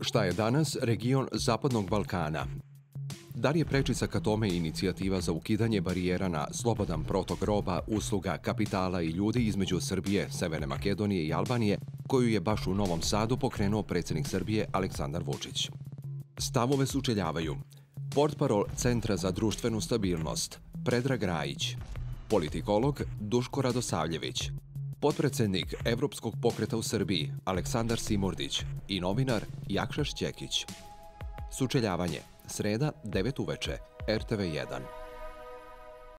Šta je danas region Zapadnog Balkana? Da li je prečica ka tome inicijativa za ukidanje barijera na slobodan protok roba, usluga, kapitala i ljudi između Srbije, Severne Makedonije i Albanije, koju je baš u Novom Sadu pokrenuo predsjednik Srbije Aleksandar Vučić? Stavove sučeljavaju portparol Centra za društvenu stabilnost Predrag Rajić, politikolog Duško Radosavljević, potpredsjednik Evropskog pokreta u Srbiji Aleksandar Simurdić i novinar Jakša Šćekić. Sučeljavanje, sreda, 9 uveče, RTV1.